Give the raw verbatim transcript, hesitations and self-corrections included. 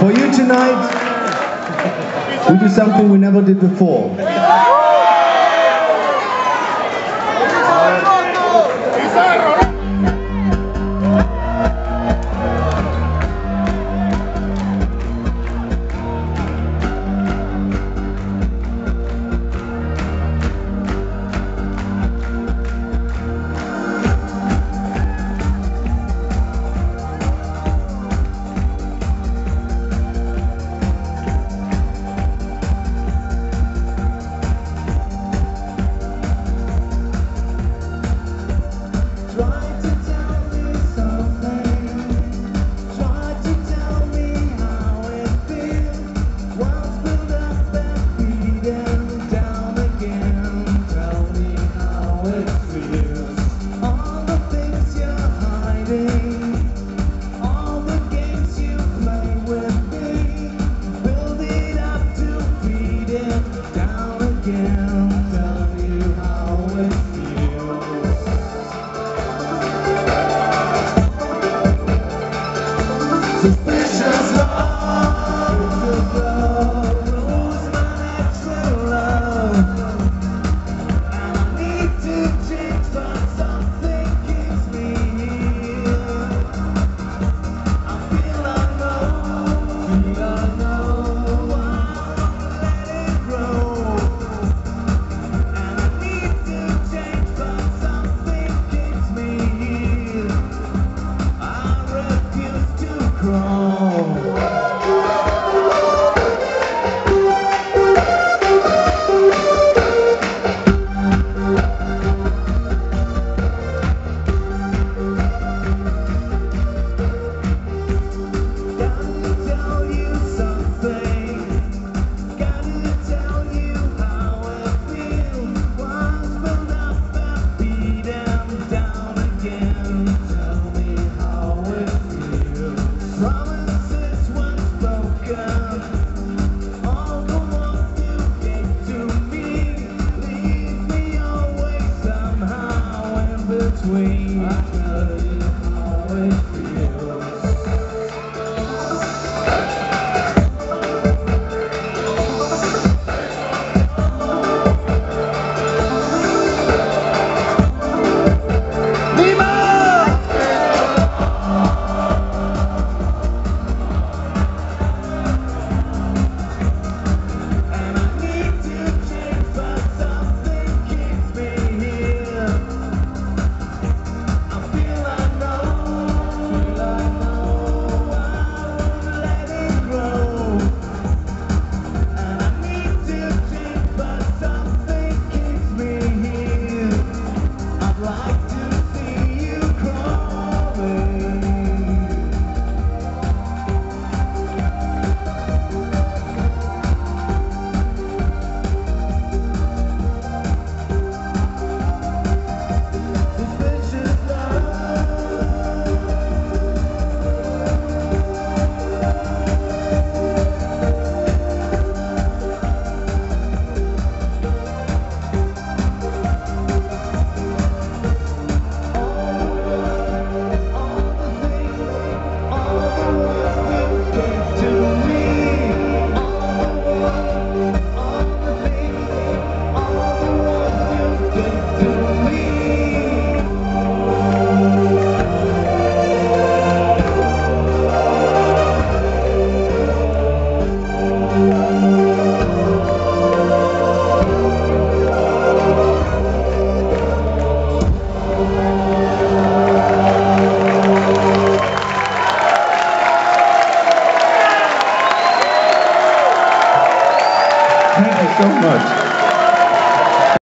For you tonight, we do something we never did before. Suspicious love, lose my natural love, and I need to change, but something keeps me here. I feel unknown, feel unknown, I let it grow, and I need to change, but something keeps me here. I refuse to crawl. Promises once broken, all the ones you gave to me, leave me always somehow in between.